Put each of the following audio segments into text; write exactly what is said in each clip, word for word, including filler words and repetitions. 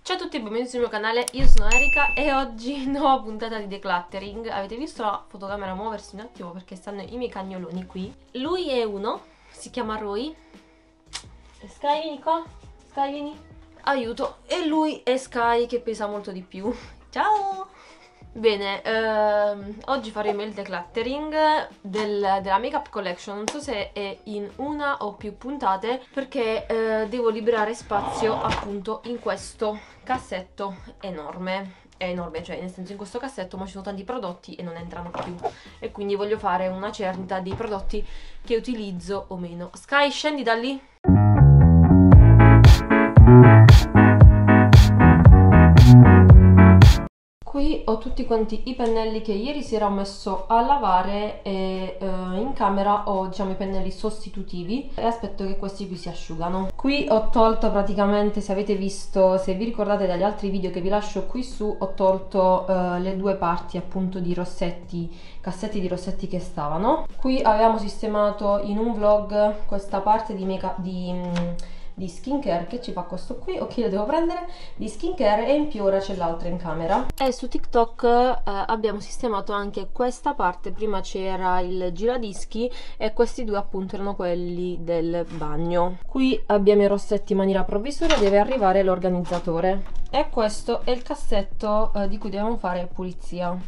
Ciao a tutti e benvenuti sul mio canale, io sono Erika e oggi nuova puntata di decluttering. Avete visto la fotocamera muoversi un attimo perché stanno i miei cagnoloni qui. Lui è uno, si chiama Roy. Sky, vieni qua, Sky, vieni. Aiuto. E lui è Sky che pesa molto di più. Ciao! Bene, ehm, oggi faremo il decluttering del, della Makeup Collection. Non so se è in una o più puntate perché eh, devo liberare spazio appunto in questo cassetto enorme. È enorme, cioè nel senso in questo cassetto ma ci sono tanti prodotti e non entrano più. E quindi voglio fare una cernita dei prodotti che utilizzo o meno. Sky, scendi da lì. Qui ho tutti quanti i pennelli che ieri sera ho messo a lavare e eh, in camera ho, diciamo, i pennelli sostitutivi e aspetto che questi qui si asciugano. Qui ho tolto praticamente, se avete visto, se vi ricordate dagli altri video che vi lascio qui su, ho tolto eh, le due parti appunto di rossetti, cassetti di rossetti che stavano. Qui avevamo sistemato in un vlog questa parte di make up di... Mm, di skincare che ci fa questo qui, ok, lo devo prendere, di skincare, e in più ora c'è l'altra in camera. E su TikTok eh, abbiamo sistemato anche questa parte. Prima c'era il giradischi e questi due appunto erano quelli del bagno. Qui abbiamo i rossetti in maniera provvisoria, deve arrivare l'organizzatore e questo è il cassetto eh, di cui dobbiamo fare pulizia,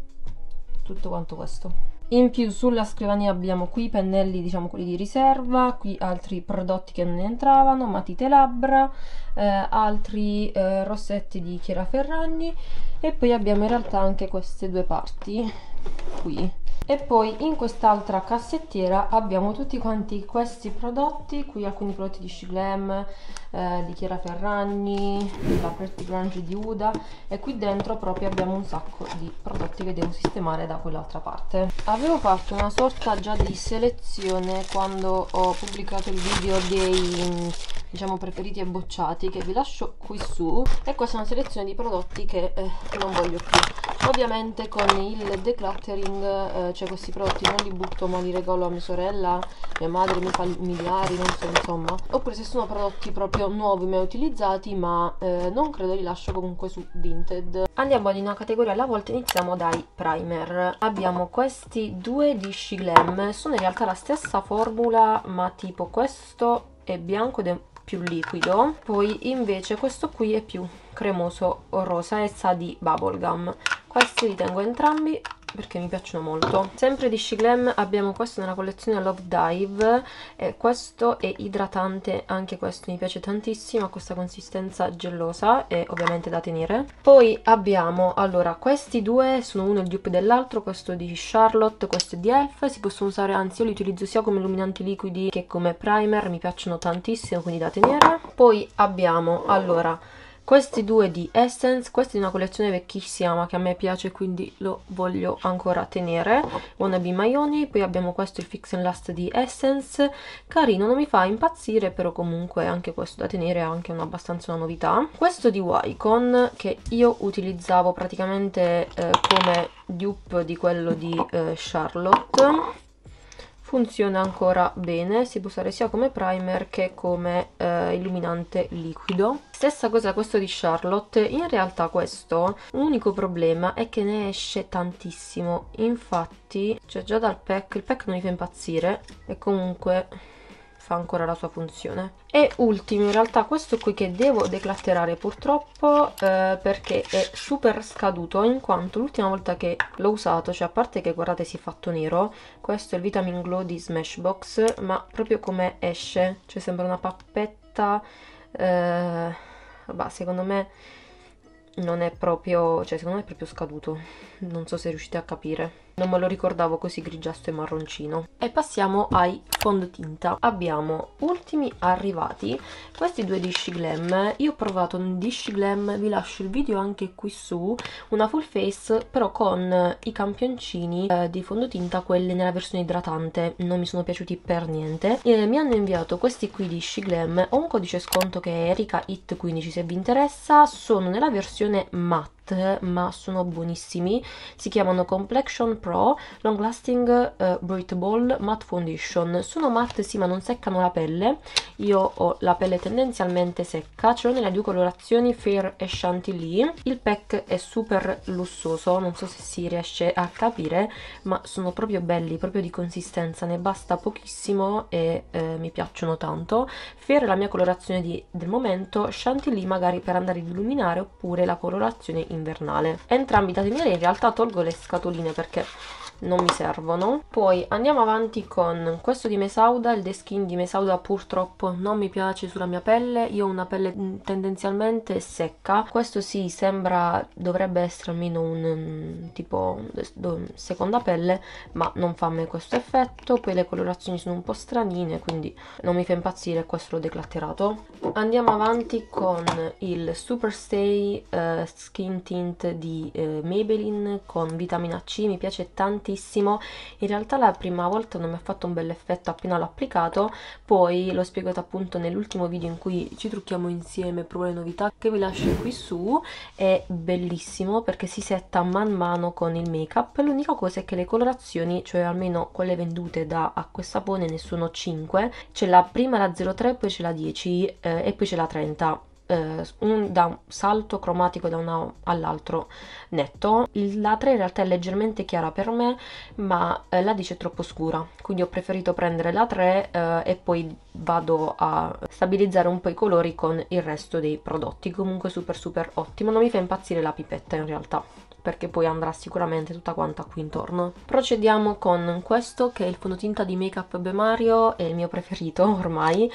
tutto quanto questo. In più sulla scrivania abbiamo qui i pennelli, diciamo quelli di riserva, qui altri prodotti che non entravano, matite labbra, eh, altri eh, rossetti di Chiara Ferragni, e poi abbiamo in realtà anche queste due parti qui. E poi in quest'altra cassettiera abbiamo tutti quanti questi prodotti, qui alcuni prodotti di She Glam, eh, di Chiara Ferragni, la Pretty Grunge di Huda, e qui dentro proprio abbiamo un sacco di prodotti che devo sistemare da quell'altra parte. Avevo fatto una sorta già di selezione quando ho pubblicato il video dei, diciamo, preferiti e bocciati, che vi lascio qui su, e questa è una selezione di prodotti che eh, non voglio più. Ovviamente con il decluttering, eh, cioè questi prodotti non li butto ma li regalo a mia sorella, mia madre, i miei familiari, non so, insomma. Oppure se sono prodotti proprio nuovi, mai utilizzati, ma eh, non credo, li lascio comunque su Vinted. Andiamo ad una categoria alla volta, iniziamo dai primer. Abbiamo questi due di She Glam, sono in realtà la stessa formula, ma tipo questo è bianco ed è più liquido, poi invece questo qui è più cremoso o rosa e sa di bubblegum. Questi li tengo entrambi perché mi piacciono molto. Sempre di She Glam abbiamo questo nella collezione Love Dive, e questo è idratante, anche questo mi piace tantissimo, ha questa consistenza gellosa e ovviamente da tenere. Poi abbiamo, allora, questi due sono uno il dupe dell'altro, questo di Charlotte, questo è di Elf, si possono usare, anzi io li utilizzo sia come illuminanti liquidi che come primer, mi piacciono tantissimo, quindi da tenere. Poi abbiamo, allora, questi due di Essence, questi di una collezione vecchissima ma che a me piace, quindi lo voglio ancora tenere, Wannabe Maioni. Poi abbiamo questo, il Fix and Last di Essence, carino, non mi fa impazzire, però comunque anche questo da tenere, è anche una, abbastanza una novità. Questo di Wycon, che io utilizzavo praticamente eh, come dupe di quello di eh, Charlotte. Funziona ancora bene, si può usare sia come primer che come eh, illuminante liquido. Stessa cosa questo di Charlotte. In realtà questo, l'unico problema è che ne esce tantissimo, infatti, cioè già dal pack, il pack non mi fa impazzire e comunque fa ancora la sua funzione. E ultimo, in realtà questo qui che devo declatterare purtroppo eh, perché è super scaduto, in quanto l'ultima volta che l'ho usato, cioè a parte che guardate si è fatto nero, questo è il Vitamin Glow di Smashbox, ma proprio come esce, cioè sembra una pappetta, eh, vabbè, secondo me non è proprio, cioè secondo me è proprio scaduto, non so se riuscite a capire. Non me lo ricordavo così grigiastro e marroncino. E passiamo ai fondotinta. Abbiamo ultimi arrivati, questi due di She Glam. Io ho provato un di She Glam, vi lascio il video anche qui su, una full face però con i campioncini eh, di fondotinta, quelli nella versione idratante, non mi sono piaciuti per niente. E mi hanno inviato questi qui di She Glam, ho un codice sconto che è Erika It quindici se vi interessa, sono nella versione matte matte, ma sono buonissimi. Si chiamano Complexion Pro Long Lasting uh, Breathable Matte Foundation. Sono matte sì, ma non seccano la pelle. Io ho la pelle tendenzialmente secca, ce l'ho nelle due colorazioni Fair e Chantilly. Il pack è super lussuoso, non so se si riesce a capire, ma sono proprio belli, proprio di consistenza, ne basta pochissimo e eh, mi piacciono tanto. Fair è la mia colorazione di, del momento, Chantilly magari per andare ad illuminare, oppure la colorazione invernale. Entrambi da tenere, in realtà tolgo le scatoline perché non mi servono. Poi andiamo avanti con questo di Mesauda, il The Skin di Mesauda purtroppo non mi piace sulla mia pelle, io ho una pelle tendenzialmente secca, questo sì sembra, dovrebbe essere almeno un, un tipo un, seconda pelle, ma non fa a me questo effetto. Poi le colorazioni sono un po' stranine, quindi non mi fa impazzire, questo l'ho declatterato. Andiamo avanti con il Superstay uh, Skin Tint di uh, Maybelline con vitamina C, mi piace tantissimo. In realtà la prima volta non mi ha fatto un bel effetto appena l'ho applicato, poi l'ho spiegato appunto nell'ultimo video in cui ci trucchiamo insieme, provo le novità, che vi lascio qui su. È bellissimo perché si setta man mano con il make up. L'unica cosa è che le colorazioni, cioè almeno quelle vendute da Acqua e Sapone, ne sono cinque. C'è la prima, la zero tre, poi c'è la dieci eh, e poi c'è la trenta. Uh, un, da un salto cromatico da uno all'altro netto. La tre in realtà è leggermente chiara per me, ma uh, la dieci è troppo scura, quindi ho preferito prendere la tre uh, e poi vado a stabilizzare un po' i colori con il resto dei prodotti. Comunque super super ottimo, non mi fa impazzire la pipetta in realtà, perché poi andrà sicuramente tutta quanta qui intorno. Procediamo con questo, che è il fondotinta di Make Up by Mario, è il mio preferito ormai,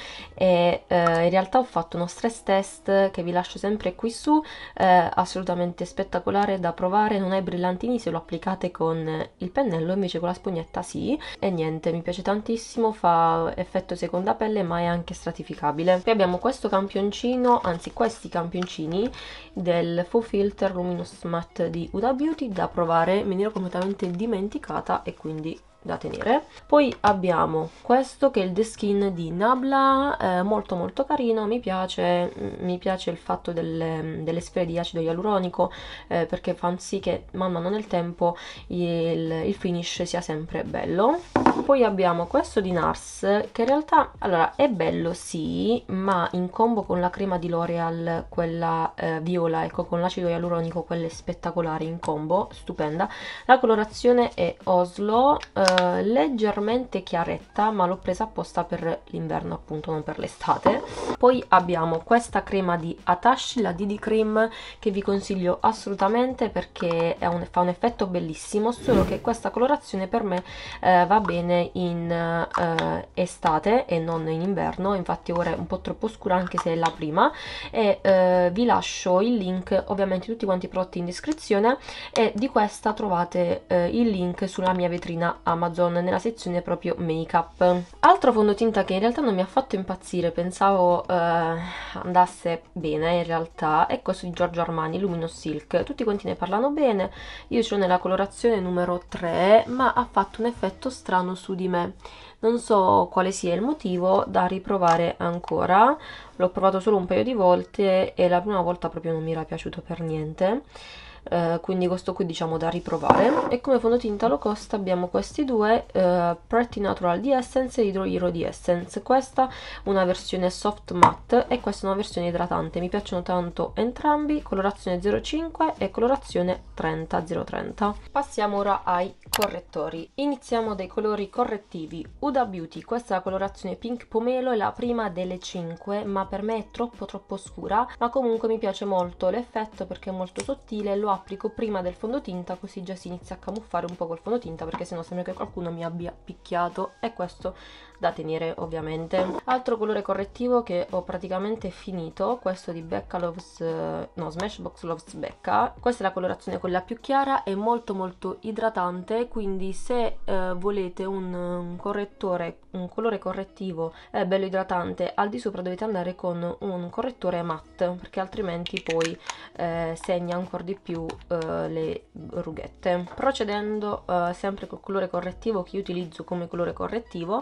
e eh, in realtà ho fatto uno stress test che vi lascio sempre qui su, eh, assolutamente spettacolare da provare, non è brillantini se lo applicate con il pennello, invece con la spugnetta sì, e niente, mi piace tantissimo, fa effetto seconda pelle ma è anche stratificabile. Poi abbiamo questo campioncino, anzi questi campioncini del Faux Filter Luminous Matte di Huda Beauty da provare, me ne ero completamente dimenticata e quindi da tenere. Poi abbiamo questo che è il The Skin di Nabla, eh, molto molto carino, mi piace, mi piace il fatto delle, delle sfere di acido ialuronico, eh, perché fa sì che man mano nel tempo il, il finish sia sempre bello. Poi abbiamo questo di Nars che in realtà allora è bello sì, ma in combo con la crema di L'Oreal, quella eh, viola, ecco, con l'acido ialuronico, quelle spettacolari in combo, stupenda. La colorazione è Oslo, eh, leggermente chiaretta, ma l'ho presa apposta per l'inverno, appunto, non per l'estate. Poi abbiamo questa crema di Atashi, la D D Cream, che vi consiglio assolutamente perché è un, fa un effetto bellissimo, solo che questa colorazione per me eh, va bene in eh, estate e non in inverno, infatti ora è un po' troppo scura anche se è la prima, e eh, vi lascio il link, ovviamente tutti quanti i prodotti in descrizione, e di questa trovate eh, il link sulla mia vetrina Amazon nella sezione proprio make up. Altro fondotinta che in realtà non mi ha fatto impazzire, pensavo eh, andasse bene in realtà, è questo di Giorgio Armani Luminous Silk. Tutti quanti ne parlano bene, io ce l'ho nella colorazione numero tre, ma ha fatto un effetto strano su di me, non so quale sia il motivo, da riprovare ancora. L'ho provato solo un paio di volte e la prima volta proprio non mi era piaciuto per niente. Uh, quindi questo qui diciamo da riprovare. E come fondotinta low cost abbiamo questi due, uh, Pretty Natural di Essence e Hydro Hero di Essence. Questa una versione soft matte e questa una versione idratante, mi piacciono tanto entrambi, colorazione zero cinque e colorazione trenta zero trenta. Passiamo ora ai correttori. Iniziamo dai colori correttivi. Huda Beauty, questa è la colorazione Pink Pomelo, è la prima delle cinque, ma per me è troppo troppo scura, ma comunque mi piace molto l'effetto perché è molto sottile. Lo applico prima del fondotinta, così già si inizia a camuffare un po' col fondotinta, perché sennò sembra che qualcuno mi abbia picchiato, e questo da tenere ovviamente. Altro colore correttivo che ho praticamente finito, questo di Becca Loves, no, Smashbox Loves Becca. Questa è la colorazione quella più chiara, è molto molto idratante, quindi se eh, volete un, un correttore, un colore correttivo eh, bello idratante, al di sopra dovete andare con un correttore matte, perché altrimenti poi eh, segna ancora di più eh, le rughette. Procedendo eh, sempre col colore correttivo che io utilizzo come colore correttivo, è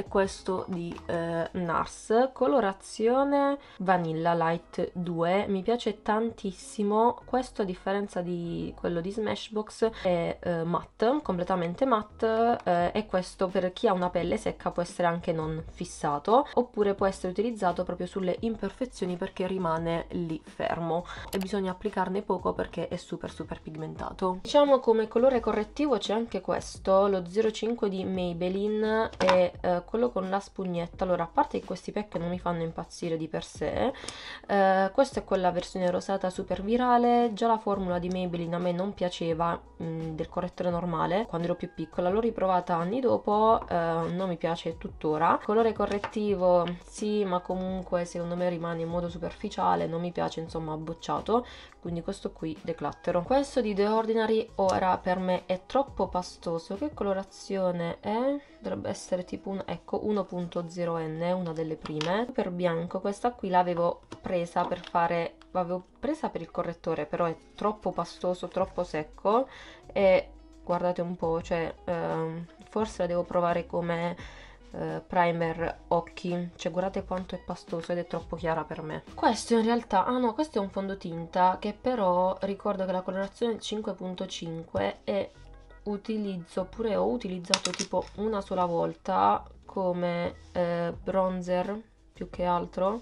è questo di eh, NARS, colorazione Vanilla Light due, mi piace tantissimo. Questo, a differenza di quello di Smashbox, è eh, matte, completamente matte, eh, e questo per chi ha una pelle secca può essere anche non fissato, oppure può essere utilizzato proprio sulle imperfezioni perché rimane lì fermo e bisogna applicarne poco perché è super super pigmentato. Diciamo come colore correttivo c'è anche questo, lo zero cinque di Maybelline, e eh, quello con la spugnetta. Allora, a parte che questi pack non mi fanno impazzire di per sé, eh, questa è quella versione rosata super virale. Già la formula di Maybelline a me non piaceva, mh, del correttore normale, quando ero più piccola, l'ho riprovata anni dopo, eh, non mi piace tuttora. Colore correttivo sì, ma comunque secondo me rimane in modo superficiale, non mi piace, insomma, bocciato, quindi questo qui declattero. Questo di The Ordinary ora per me è troppo pastoso. Che colorazione è? Dovrebbe essere tipo un, ecco, uno punto zero N, una delle prime. Per bianco, questa qui l'avevo presa per fare, l'avevo presa per il correttore, però è troppo pastoso, troppo secco, e guardate un po', cioè ehm, forse la devo provare come eh, primer occhi, cioè guardate quanto è pastoso ed è troppo chiara per me. Questo in realtà, ah no, questo è un fondotinta che però ricordo che la colorazione è cinque punto cinque e utilizzo, oppure ho utilizzato tipo una sola volta come eh, bronzer più che altro.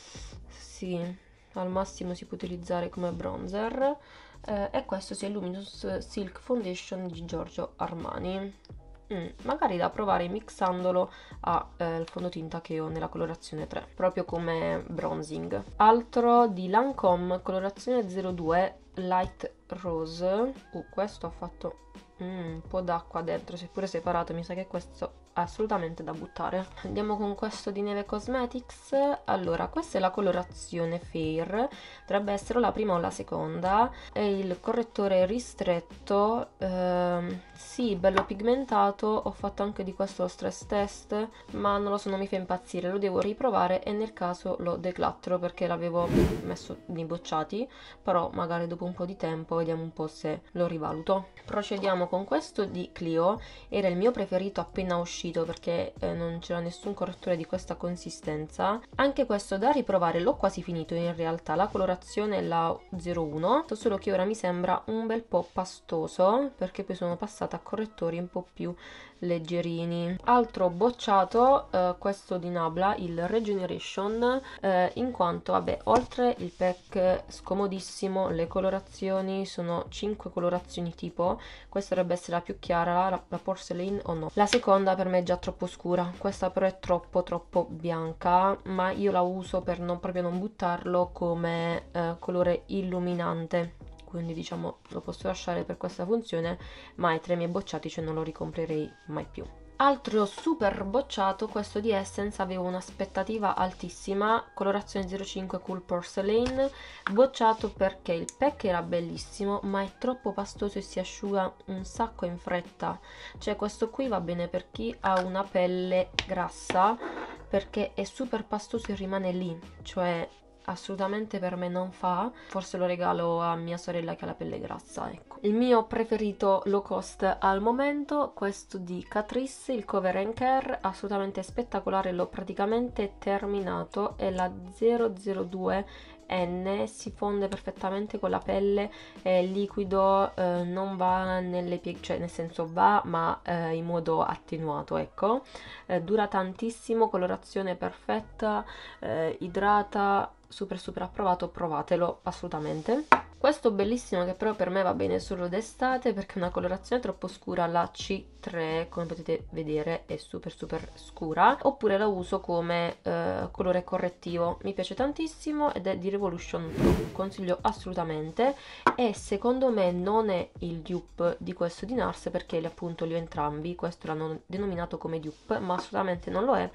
Sì, al massimo si può utilizzare come bronzer, eh, e questo sia il Luminous Silk Foundation di Giorgio Armani. Mm, magari da provare mixandolo al eh, fondotinta che ho nella colorazione tre, proprio come bronzing. Altro di Lancome, colorazione zero due Light Rose. Uh, questo ha fatto mm, un po' d'acqua dentro, seppure separato, mi sa che questo è assolutamente da buttare. Andiamo con questo di Neve Cosmetics. Allora, questa è la colorazione Fair, dovrebbe essere la prima o la seconda, è il correttore ristretto, ehm, sì, bello pigmentato. Ho fatto anche di questo lo stress test, ma non lo so, non mi fa impazzire, lo devo riprovare e nel caso lo declattero perché l'avevo messo nei bocciati, però magari dopo un po' di tempo vediamo un po' se lo rivaluto. Procediamo con questo di Clio, era il mio preferito appena uscito perché eh, non c'era nessun correttore di questa consistenza. Anche questo da riprovare, l'ho quasi finito in realtà, la colorazione è la zero uno, solo che ora mi sembra un bel po' pastoso perché poi sono passata a correttori un po' più leggerini. Altro bocciato, eh, questo di Nabla, il Regeneration, eh, in quanto vabbè, oltre il pack scomodissimo, le colorazioni sono cinque colorazioni tipo, questa dovrebbe essere la più chiara, la, la porcelain o no. La seconda per me è già troppo scura, questa però è troppo troppo bianca, ma io la uso per non proprio non buttarlo come eh, colore illuminante, quindi diciamo lo posso lasciare per questa funzione, ma ai tre miei bocciati, cioè non lo ricomprerei mai più. Altro super bocciato, questo di Essence, avevo un'aspettativa altissima, colorazione zero cinque Cool Porcelain, bocciato perché il pack era bellissimo ma è troppo pastoso e si asciuga un sacco in fretta, cioè questo qui va bene per chi ha una pelle grassa perché è super pastoso e rimane lì, cioè assolutamente per me non fa, forse lo regalo a mia sorella che ha la pelle grassa, ecco. Il mio preferito low cost al momento, questo di Catrice, il Cover and Care, assolutamente spettacolare, l'ho praticamente terminato, è la zero zero due N, si fonde perfettamente con la pelle, è liquido, eh, non va nelle pieghe, cioè nel senso va ma eh, in modo attenuato, ecco, eh, dura tantissimo, colorazione perfetta, eh, idrata, super super approvato, provatelo assolutamente. Questo bellissimo che però per me va bene solo d'estate perché è una colorazione troppo scura, la C tre, come potete vedere è super super scura, oppure la uso come eh, colore correttivo, mi piace tantissimo ed è di Revolution Pro, consiglio assolutamente, e secondo me non è il dupe di questo di NARS perché li, appunto li ho entrambi, questo l'hanno denominato come dupe ma assolutamente non lo è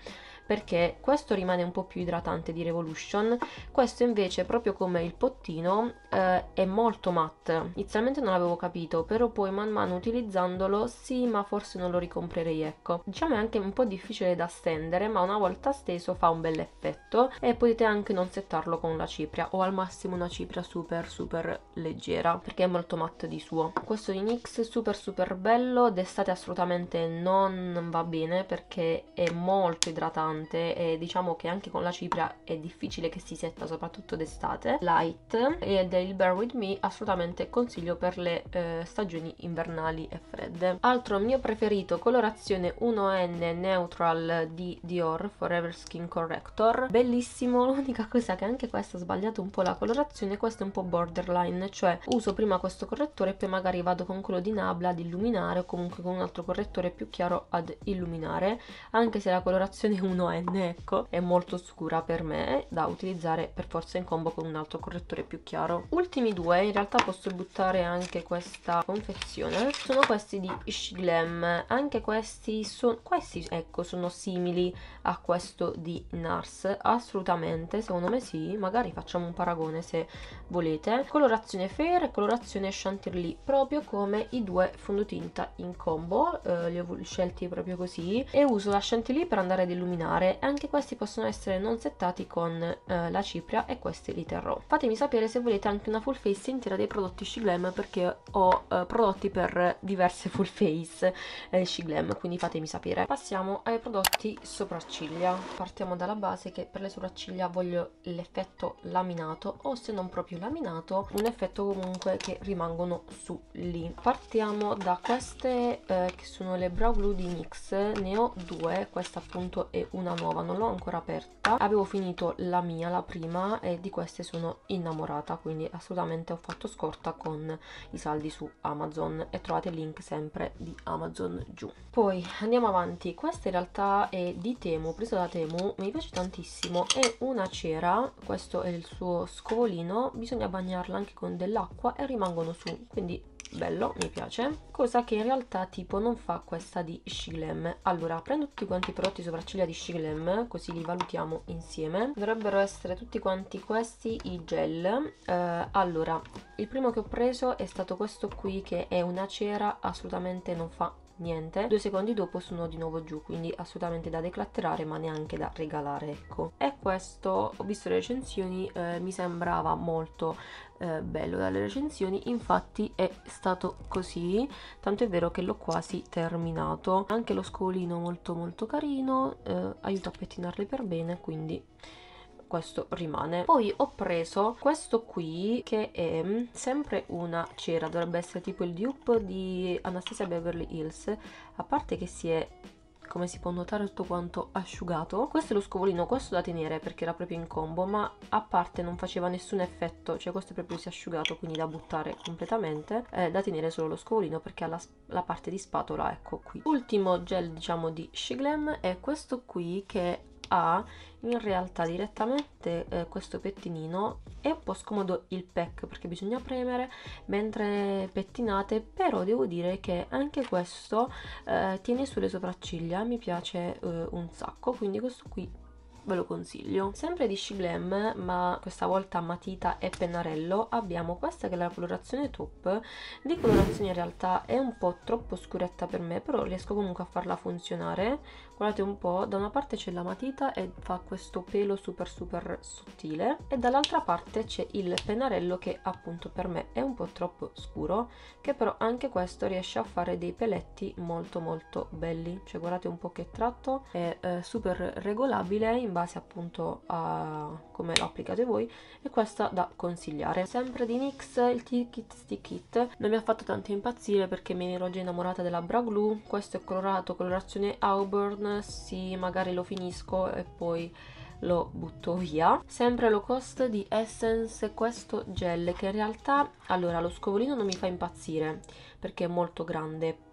perché questo rimane un po' più idratante di Revolution, questo invece, proprio come il pottino, eh, è molto matte. Inizialmente non l'avevo capito, però poi man mano utilizzandolo sì, ma forse non lo ricomprerei, ecco. Diciamo è anche un po' difficile da stendere, ma una volta steso fa un bel effetto, e potete anche non settarlo con la cipria o al massimo una cipria super super leggera, perché è molto matte di suo. Questo di NYX super super bello, d'estate assolutamente non va bene perché è molto idratante e diciamo che anche con la cipria è difficile che si setta, soprattutto d'estate. Light, ed è il Bear With Me, assolutamente consiglio per le eh, stagioni invernali e fredde. Altro mio preferito, colorazione uno N Neutral di Dior Forever Skin Corrector, bellissimo. L'unica cosa che anche questo ha sbagliato un po' la colorazione, questo è un po' borderline, cioè uso prima questo correttore e poi magari vado con quello di Nabla ad illuminare, o comunque con un altro correttore più chiaro ad illuminare, anche se la colorazione uno N, ecco, è molto scura per me, da utilizzare per forza in combo con un altro correttore più chiaro. Ultimi due, in realtà posso buttare anche questa confezione, sono questi di Shiglam, anche questi sono, questi ecco, sono simili a questo di NARS, assolutamente, secondo me sì, magari facciamo un paragone se volete. Colorazione Fair e colorazione Chantilly, proprio come i due fondotinta in combo, eh, li ho scelti proprio così, e uso la Chantilly per andare ad illuminare. Anche questi possono essere non settati con eh, la cipria, e questi li terrò. Fatemi sapere se volete anche una full face intera dei prodotti Shiglam, perché ho eh, prodotti per diverse full face eh, Shiglam, quindi fatemi sapere. Passiamo ai prodotti sopracciglia. Partiamo dalla base, che per le sopracciglia voglio l'effetto laminato, o se non proprio laminato, un effetto comunque che rimangono su lì. Partiamo da queste eh, che sono le Brow Glue di NYX, ne ho due, questa appunto è una nuova, non l'ho ancora aperta, avevo finito la mia, la prima, e di queste sono innamorata, quindi assolutamente ho fatto scorta con i saldi su Amazon, e trovate il link sempre di Amazon giù. Poi andiamo avanti, questa in realtà è di Temu, preso da Temu, mi piace tantissimo, è una cera, questo è il suo scovolino, bisogna bagnarla anche con dell'acqua e rimangono su, quindi bello, mi piace, cosa che in realtà tipo non fa questa di Shiglam. Allora, prendo tutti quanti i prodotti sopracciglia di Shiglam, così li valutiamo insieme. Dovrebbero essere tutti quanti questi i gel. eh, allora, il primo che ho preso è stato questo qui, che è una cera, assolutamente non fa niente, due secondi dopo sono di nuovo giù, quindi assolutamente da declatterare, ma neanche da regalare, ecco. E questo, ho visto le recensioni, eh, mi sembrava molto eh, bello dalle recensioni, infatti è stato così, tanto è vero che l'ho quasi terminato. Anche lo scovolino molto molto carino, eh, aiuta a pettinarli per bene, quindi questo rimane. Poi ho preso questo qui, che è sempre una cera, dovrebbe essere tipo il dupe di Anastasia Beverly Hills, a parte che si è, come si può notare, tutto quanto asciugato. Questo è lo scovolino, questo da tenere perché era proprio in combo, ma a parte non faceva nessun effetto, cioè questo proprio si è asciugato, quindi da buttare completamente. Eh, da tenere solo lo scovolino perché ha la, la parte di spatola, ecco qui. Ultimo gel, diciamo, di Shiglam è questo qui, che ha in realtà direttamente eh, questo pettinino. È un po' scomodo il pack perché bisogna premere mentre pettinate, però devo dire che anche questo eh, tiene sulle sopracciglia, mi piace eh, un sacco, quindi questo qui ve lo consiglio. Sempre di Shiglam, ma questa volta matita e pennarello, abbiamo questa che è la colorazione top. Di colorazione in realtà è un po' troppo scuretta per me, però riesco comunque a farla funzionare. Guardate un po', da una parte c'è la matita e fa questo pelo super super sottile, e dall'altra parte c'è il pennarello che appunto per me è un po' troppo scuro, che però anche questo riesce a fare dei peletti molto molto belli. Cioè guardate un po' che tratto, è eh, super regolabile in base appunto a come lo applicate voi, e questa da consigliare. Sempre di NYX il Ticket Stick It non mi ha fatto tanto impazzire perché mi ero già innamorata della Brow Glue. Questo è colorato, colorazione Auburn, sì, magari lo finisco e poi lo butto via. Sempre low cost di Essence, questo gel che in realtà, allora, lo scovolino non mi fa impazzire perché è molto grande,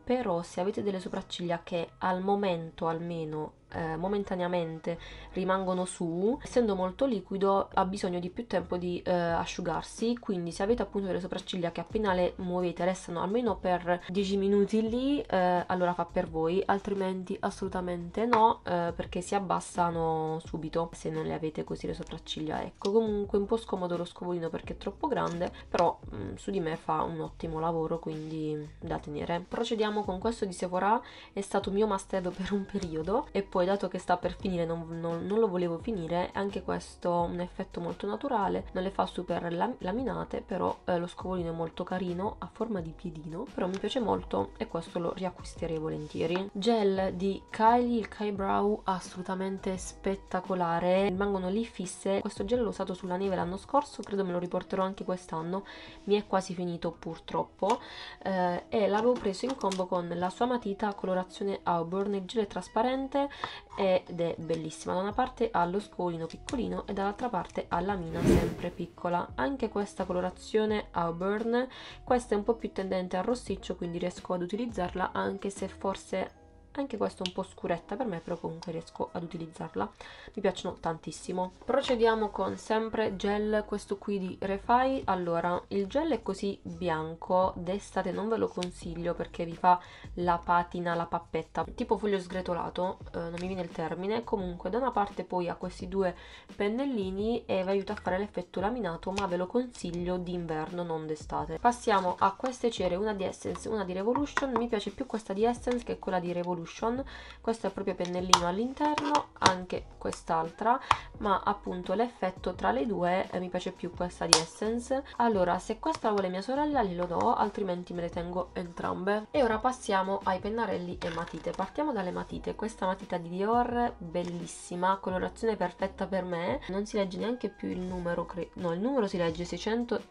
però se avete delle sopracciglia che al momento almeno eh, momentaneamente rimangono su, essendo molto liquido ha bisogno di più tempo di eh, asciugarsi, quindi se avete appunto delle sopracciglia che appena le muovete restano almeno per dieci minuti lì, eh, allora fa per voi, altrimenti assolutamente no, eh, perché si abbassano subito se non le avete così le sopracciglia. Ecco, comunque un po' scomodo lo scovolino perché è troppo grande, però mh, su di me fa un ottimo lavoro, quindi da tenere. Procediamo con questo di Sephora, è stato mio must have per un periodo e poi dato che sta per finire non, non, non lo volevo finire. Anche questo un effetto molto naturale, non le fa super lam laminate, però eh, lo scovolino è molto carino, a forma di piedino, però mi piace molto e questo lo riacquisterei volentieri. Gel di Kylie, il K-Brow, assolutamente spettacolare, rimangono lì fisse. Questo gel l'ho usato sulla neve l'anno scorso, credo me lo riporterò anche quest'anno, mi è quasi finito purtroppo, eh, e l'avevo preso in combo con la sua matita colorazione Auburn. Il gel è trasparente ed è bellissima, da una parte ha lo scovolino piccolino e dall'altra parte ha la mina sempre piccola. Anche questa colorazione Auburn, questa è un po' più tendente al rossiccio, quindi riesco ad utilizzarla, anche se forse anche questa è un po' scuretta per me, però comunque riesco ad utilizzarla, mi piacciono tantissimo. Procediamo con sempre gel, questo qui di Refy. Allora, il gel è così bianco, d'estate non ve lo consiglio perché vi fa la patina, la pappetta, tipo foglio sgretolato, eh, non mi viene il termine. Comunque da una parte poi ha questi due pennellini e vi aiuta a fare l'effetto laminato, ma ve lo consiglio d'inverno, non d'estate. Passiamo a queste cere, una di Essence, una di Revolution. Mi piace più questa di Essence che quella di Revolution. Questo è proprio pennellino all'interno, anche quest'altra, ma appunto l'effetto tra le due eh, mi piace più questa di Essence. Allora, se questa la vuole mia sorella glielo do, altrimenti me le tengo entrambe. E ora passiamo ai pennarelli e matite. Partiamo dalle matite. Questa matita di Dior, bellissima, colorazione perfetta per me, non si legge neanche più il numero, no, il numero si legge seicentocinquantatré,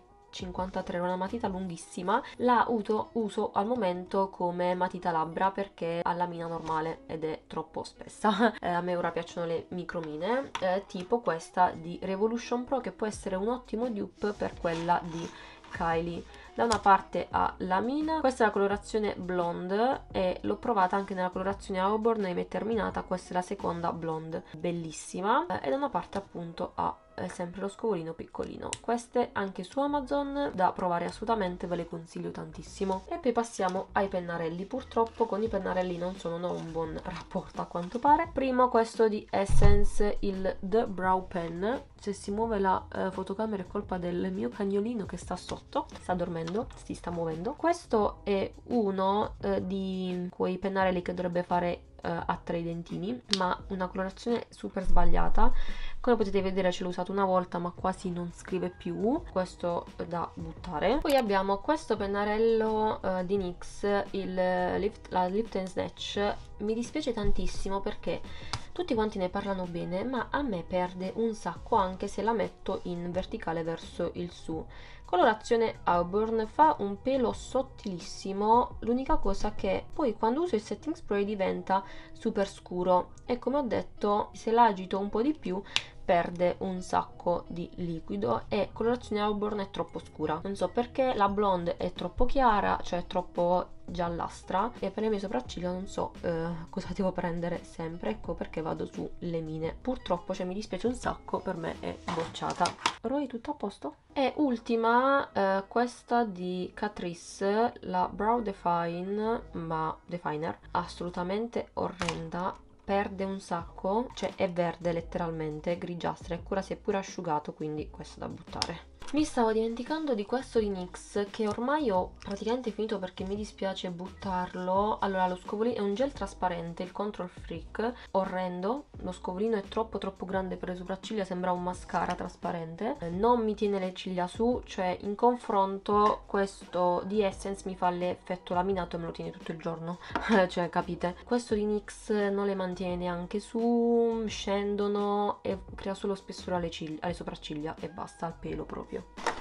una matita lunghissima. La uso, uso al momento come matita labbra perché ha la mina normale ed è troppo spessa. eh, a me ora piacciono le micromine, eh, tipo questa di Revolution Pro, che può essere un ottimo dupe per quella di Kylie. Da una parte ha la mina, questa è la colorazione blonde e l'ho provata anche nella colorazione Auburn e mi è terminata, questa è la seconda blonde, bellissima, e da una parte appunto ha eh, sempre lo scovolino piccolino. Queste anche su Amazon da provare assolutamente, ve le consiglio tantissimo. E poi passiamo ai pennarelli. Purtroppo con i pennarelli non sono, non ho un buon rapporto a quanto pare. Primo questo di Essence, il The Brow Pen. Se si muove la eh, fotocamera è colpa del mio cagnolino che sta sotto, sta dormendo, si sta muovendo. Questo è uno eh, di quei pennarelli che dovrebbe fare a tre dentini, ma una colorazione super sbagliata. Come potete vedere ce l'ho usato una volta ma quasi non scrive più, questo da buttare. Poi abbiamo questo pennarello uh, di NYX, il lift, la Lift and Snatch. Mi dispiace tantissimo perché tutti quanti ne parlano bene, ma a me perde un sacco anche se la metto in verticale verso il su. Colorazione Auburn, fa un pelo sottilissimo, l'unica cosa che poi quando uso il setting spray diventa super scuro e come ho detto se l'agito un po' di più perde un sacco di liquido e colorazione Auburn è troppo scura. Non so perché, la blonde è troppo chiara, cioè troppo giallastra, e per le mie sopracciglia non so eh, cosa devo prendere sempre, ecco perché vado sulle mine. Purtroppo, cioè mi dispiace un sacco, per me è bocciata. Roy, tutto a posto? E ultima eh, questa di Catrice, la Brow Define, ma Definer, assolutamente orrenda, perde un sacco, cioè è verde letteralmente, è grigiastra, e ancora si è pure asciugato, quindi questo da buttare. Mi stavo dimenticando di questo di NYX che ormai ho praticamente finito perché mi dispiace buttarlo. Allora, lo scovolino è un gel trasparente, il Control Freak, orrendo, lo scovolino è troppo troppo grande per le sopracciglia, sembra un mascara trasparente, non mi tiene le ciglia su, cioè in confronto questo di Essence mi fa l'effetto laminato e me lo tiene tutto il giorno, cioè capite. Questo di NYX non le mantiene neanche su, scendono e crea solo spessore alle, ciglia, alle sopracciglia e basta, al pelo proprio.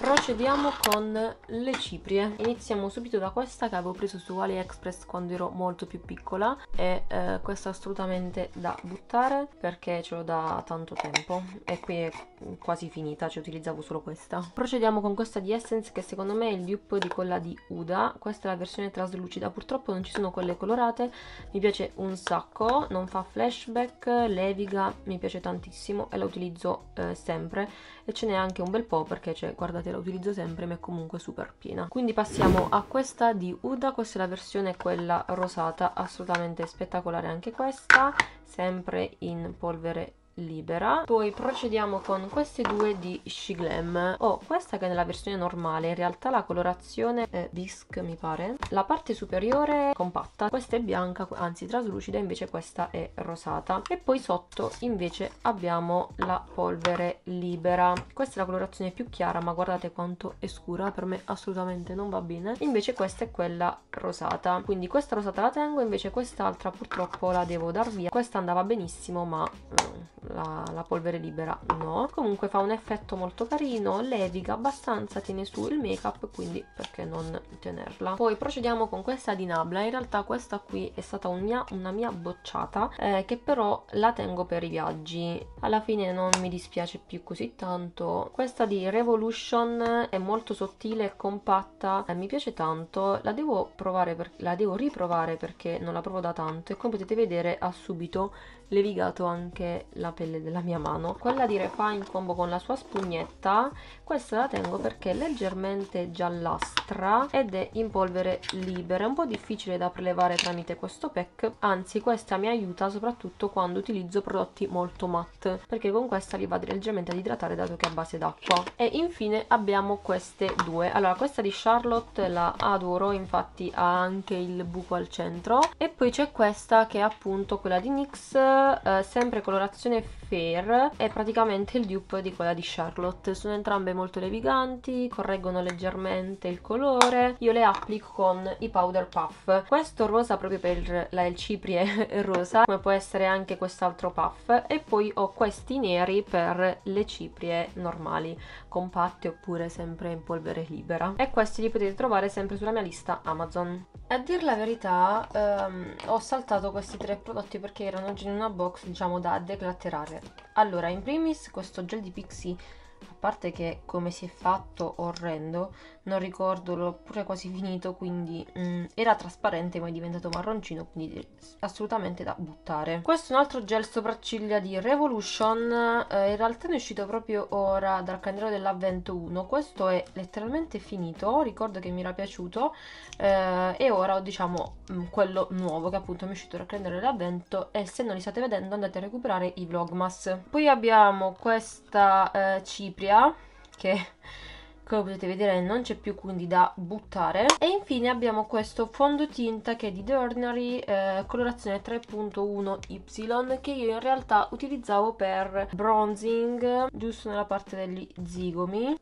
Procediamo con le ciprie. Iniziamo subito da questa che avevo preso su AliExpress quando ero molto più piccola e eh, questa è assolutamente da buttare perché ce l'ho da tanto tempo e qui è quasi finita, cioè utilizzavo solo questa. Procediamo con questa di Essence che secondo me è il dupe di quella di Huda. Questa è la versione traslucida, purtroppo non ci sono quelle colorate, mi piace un sacco, non fa flashback, leviga, mi piace tantissimo e la utilizzo eh, sempre e ce n'è anche un bel po' perché cioè, guardate, la utilizzo sempre, ma è comunque super piena. Quindi passiamo a questa di Huda, questa è la versione quella rosata, assolutamente spettacolare anche questa, sempre in polvere libera. Poi procediamo con queste due di Shiglam. Oh, questa che è nella versione normale, in realtà la colorazione è bisque mi pare, la parte superiore è compatta, questa è bianca, anzi traslucida, invece questa è rosata, e poi sotto invece abbiamo la polvere libera. Questa è la colorazione più chiara, ma guardate quanto è scura, per me assolutamente non va bene. Invece questa è quella rosata, quindi questa rosata la tengo, invece quest'altra purtroppo la devo dar via. Questa andava benissimo, ma mm, La, la polvere libera no. Comunque fa un effetto molto carino, leviga abbastanza, tiene su il make up, quindi perché non tenerla. Poi procediamo con questa di Nabla. In realtà questa qui è stata un mia, una mia bocciata eh, che però la tengo per i viaggi, alla fine non mi dispiace più così tanto. Questa di Revolution è molto sottile e compatta, eh, mi piace tanto, la devo provare per, la devo riprovare perché non la provo da tanto e come potete vedere ha subito levigato anche la pelle della mia mano. Quella di Refine in combo con la sua spugnetta, questa la tengo perché è leggermente giallastra ed è in polvere libera, è un po' difficile da prelevare tramite questo pack, anzi questa mi aiuta soprattutto quando utilizzo prodotti molto matte, perché con questa li vado leggermente ad idratare dato che è a base d'acqua. E infine abbiamo queste due. Allora, questa di Charlotte la adoro, infatti ha anche il buco al centro, e poi c'è questa che è appunto quella di NYX, Eh, sempre colorazione fair, è praticamente il dupe di quella di Charlotte. Sono entrambe molto leviganti, correggono leggermente il colore. Io le applico con i powder puff, questo rosa proprio per la, il ciprie rosa, come può essere anche quest'altro puff, e poi ho questi neri per le ciprie normali, compatte oppure sempre in polvere libera, e questi li potete trovare sempre sulla mia lista Amazon. A dir la verità ehm, ho saltato questi tre prodotti perché erano già in una box, diciamo, da declatterare. Allora, in primis questo gel di Pixi, a parte che come si è fatto orrendo, non ricordo, l'ho pure quasi finito, quindi mm, era trasparente ma è diventato marroncino, quindi assolutamente da buttare. Questo è un altro gel sopracciglia di Revolution, eh, in realtà ne è uscito proprio ora dal calendario dell'avvento uno. Questo è letteralmente finito, ricordo che mi era piaciuto, eh, e ora ho, diciamo, mh, quello nuovo che appunto mi è uscito dal calendario dell'avvento, e se non li state vedendo andate a recuperare i vlogmas. Poi abbiamo questa eh, cipria che come potete vedere non c'è più, quindi da buttare. E infine abbiamo questo fondotinta che è di The Ordinary, eh, colorazione tre punto uno Y, che io in realtà utilizzavo per bronzing giusto nella parte degli zigomi,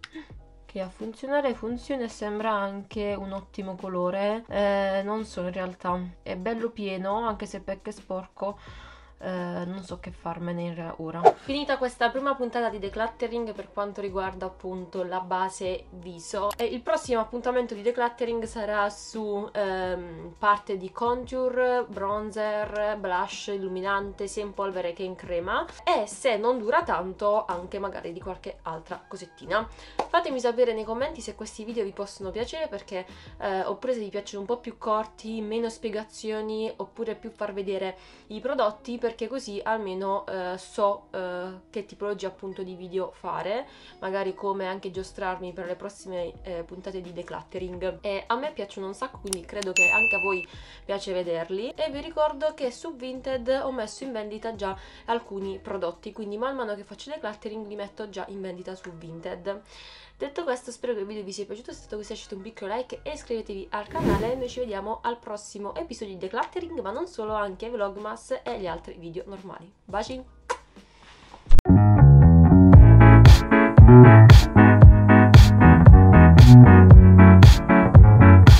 che a funzionare funziona e sembra anche un ottimo colore, eh, non so, in realtà è bello pieno anche se perché è sporco. Uh, non so che farmene ora. Finita questa prima puntata di decluttering per quanto riguarda appunto la base viso, e il prossimo appuntamento di decluttering sarà su um, parte di contour, bronzer, blush, illuminante sia in polvere che in crema, e se non dura tanto anche magari di qualche altra cosettina. Fatemi sapere nei commenti se questi video vi possono piacere, perché eh, oppure se vi piacciono un po' più corti, meno spiegazioni, oppure più far vedere i prodotti, perché così almeno eh, so eh, che tipologia appunto di video fare, magari come anche giostrarmi per le prossime eh, puntate di decluttering. E a me piacciono un sacco, quindi credo che anche a voi piace vederli. E vi ricordo che su Vinted ho messo in vendita già alcuni prodotti, quindi man mano che faccio decluttering li metto già in vendita su Vinted. Detto questo, spero che il video vi sia piaciuto, se è stato così lasciate un piccolo like e iscrivetevi al canale. Noi ci vediamo al prossimo episodio di decluttering, ma non solo, anche ai vlogmas e agli altri video normali. Baci!